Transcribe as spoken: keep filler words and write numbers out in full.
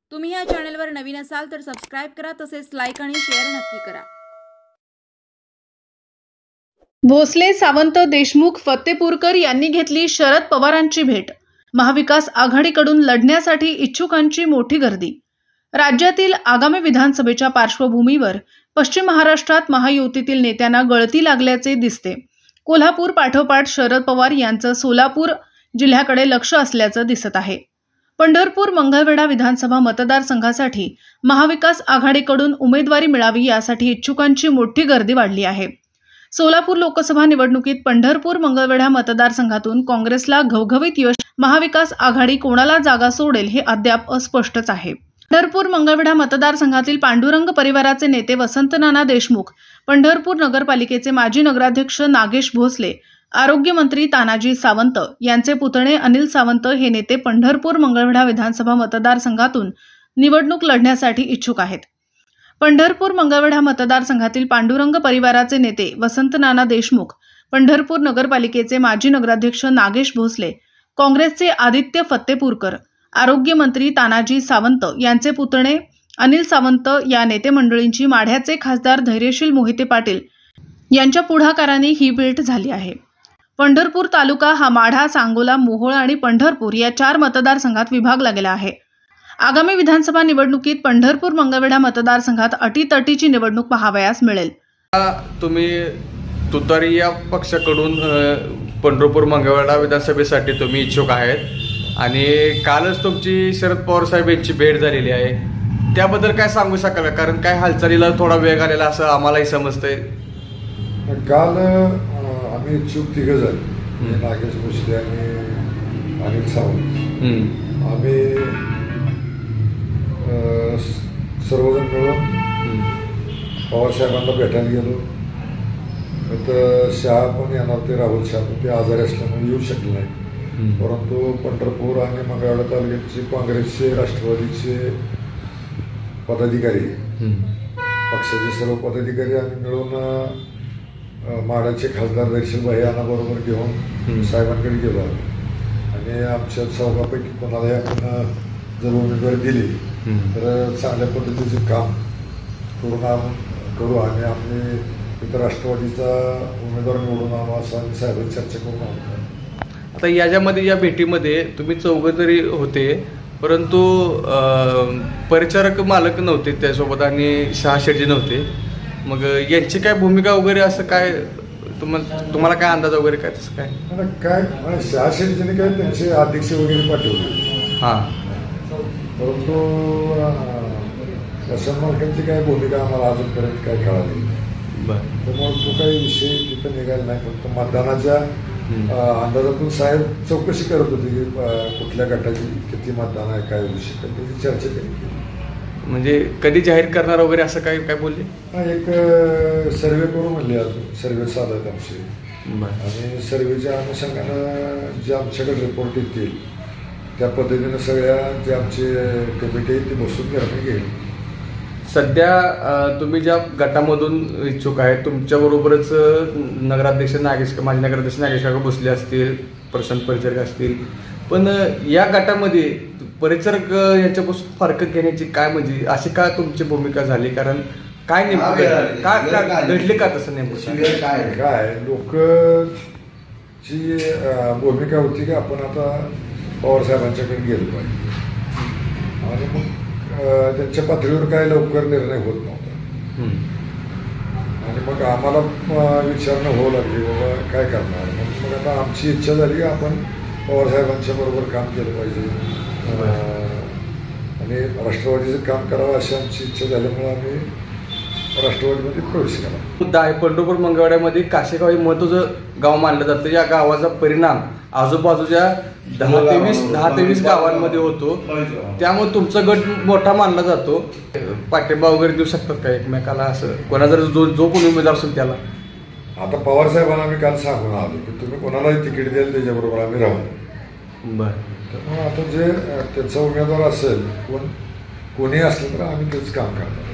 तुम्ही या चॅनलवर नवीन असाल तर सबस्क्राइब करा, तसेच लाईक आणि शेअर नक्की करा। भोसले, सावंत, देशमुख, फत्तेपूरकर यांनी घेतली शरद पवारांची भेट। महाविकास आघाडीकडून लढण्यासाठी इच्छुकांची मोठी गर्दी। राज्यातील आगामी विधानसभेच्या पार्श्वभूमीवर पश्चिम महाराष्ट्रात महायुतीतील नेत्यांना गळती लागल्याचे दिसते। कोल्हापूर पाठोपाठ शरद पवार यांचं सोलापूर जिल्ह्याकडे लक्ष असल्याचं दिसत आहे। पंढरपूर मंगळवेढा विधानसभा मतदारसंघासाठी महाविकास आघाडीकडून उमेदवारी मिळावी यासाठी इच्छुकांची मोठी गर्दी वाढली आहे। सोलापूर लोकसभा निवडणुकीत पंढरपूर मंगळवेढा मतदारसंघातून काँग्रेसला घवघवीत यश, महाविकास आघाडी कोणाला जागा सोडेल हे अद्याप अस्पष्टच आहे। पंढरपूर मंगळवेढा मतदारसंघातील पांडुरंग परिवाराचे नेते वसंत नाना देशमुख, पंढरपूर नगरपालिकेचे माजी नगराध्यक्ष नागेश भोसले, आरोग्य मंत्री तानाजी सावंत यांचे पुतणे अनिल सावंत हे नेते पंढरपूर मंगळवेढा विधानसभा मतदारसंघातून निवडणूक लढण्यासाठी इच्छुक आहेत। पंढरपूर मंगळवेढा मतदारसंघातील पांडुरंग परिवाराचे नेते वसंत नाना देशमुख, पंढरपूर नगरपालिकेचे माजी नगराध्यक्ष नागेश भोसले, काँग्रेसचे आदित्य फत्तेपूरकर, आरोग्य मंत्री तानाजी सावंत यांचे पुतणे अनिल सावंत या नेते मंडळींची माढ्याचे खासदार धैर्यशील मोहिते पाटील यांच्या पुढाकाराने ही भेट झाली आहे। पंढरपूर तालुका हा माढा, सांगोला, मोहोळ आणि पंढरपूर या चार मतदारसंघात विभागला गेला आहे। आगामी विधानसभा निवडणुकीत पंढरपूर मंगळवेढा मतदारसंघात अटीतटीची निवडणूक पाहावयास मिळेल। तुम्ही तुतारी या पक्षाकडून पंढरपूर मंगळवेढा विधानसभेसाठी तुम्ही इच्छुक आहेत आणि कालच तुमची शरद पवार साहेब यांची भेट झालेली आहे, त्याबद्दल काय सांगू शकाल का? कारण काय हालचालीला थोडा वेग आलेला असं आम्हालाही समजतंय। काल आम्ही इच्छुक तिघ जण, नागेश भोसले आणि अनिल सावंत, आम्ही सर्वजण मिळून पवार साहेबांना भेटायला गेलो। तर शहा पण येणार होते, राहुल शहा, पण ते आजारी असल्यामुळे येऊ शकले नाही। परंतु पंढरपूर आणि मंगळवेढा तालुक्याचे काँग्रेसचे, राष्ट्रवादीचे पदाधिकारी, पक्षाचे सर्व पदाधिकारी आम्ही मिळून माढ्याचे खासदार धैर्यशील यांना बरोबर घेऊन साहेबांकडे गेलो आणि आमच्या चौघापैकी कोणालाही आपण जर उमेदवारी दिली तर चांगल्या पद्धतीचे काम करून करू आणि आम्ही इथं राष्ट्रवादीचा उमेदवार निवडून आणू असं आम्ही साहेबांची चर्चा करून आणतो। आता याच्यामध्ये या भेटीमध्ये तुम्ही चौघं तरी होते, परंतु परिचारक मालक नव्हते त्यासोबत आणि शहा शेट्टी नव्हते, मग यांची काय भूमिका वगैरे असं काय तुम्हाला तुम्हाला काय अंदाज वगैरे काय तसं काय काय शहा शेट्टीने काय त्यांचे अध्यक्ष वगैरे पाठवले, हां, परंतु शासन मालकांची काय भूमिका आम्हाला अजूनपर्यंत काय कळाली बरं, त्यामुळे तो काही विषय तिथं निघाला नाही। फक्त मतदानाच्या अंदाजातून साहेब चौकशी करत होते की कुठल्या गटाची किती मतदान आहे, काय होऊ शकतं, त्याची चर्चा केली। म्हणजे कधी जाहीर करणार वगैरे असं काय काय बोलले? एक सर्वे करू म्हणले, अजून सर्वे चालू आहेत आमचे, आणि सर्वेच्या अनुषंगानं जे आमच्याकडे रिपोर्ट येतील त्या पद्धतीनं सगळ्या जे आमचे कमिटी आहेत ती बसून निर्णय घेईल। सध्या तुम्ही ज्या गटामधून इच्छुक आहेत, तुमच्याबरोबरच नगराध्यक्ष नागेश माजी नगराध्यक्ष नागेश काका भोसले असतील, प्रशांत परिचारक असतील, पण या गटामध्ये परिचारक यांच्यापासून फरक घेण्याची काय म्हणजे अशी का तुमची भूमिका झाली? कारण काय नेमकं काय घडले का तसं नेमकं काय काय लोकची भूमिका होती की आपण आता पवार साहेबांच्याकडे गेलो पाहिजे आणि मग त्यांच्या पातळीवर काय लवकर निर्णय होत नव्हता आणि मग आम्हाला विचारणं होऊ लागली बाबा काय करणार। मग मग आता आमची इच्छा झाली की आपण पवार साहेबांच्या बरोबर काम केलं पाहिजे आणि राष्ट्रवादीचं काम करावं अशी आमची इच्छा झाल्यामुळे आम्ही राष्ट्रवादीमध्ये प्रवेश केला। पंढरपूर मंगळवेढ्यामध्ये काशेगाव हे महत्त्वाचं गाव मानलं जातं। या गावाचा परिणाम आजूबाजूच्या दहा ते वीस दहा ते वीस गावांमध्ये होतो, त्यामुळे तुमचा गट मोठा मानला जातो। पाठिंबा वगैरे देऊ शकतात का एकमेकाला? असं कोणा जर जो जो कोणी उमेदवार असेल त्याला आता पवार साहेबांना आम्ही काल सांगून आलो की तुम्ही कोणालाही तिकीट द्याल त्याच्याबरोबर आम्ही राहू। बरं, त्यामुळे आता जे त्याचा उमेदवार असेल कोण कोणी असलं तर आम्ही तेच काम करणार।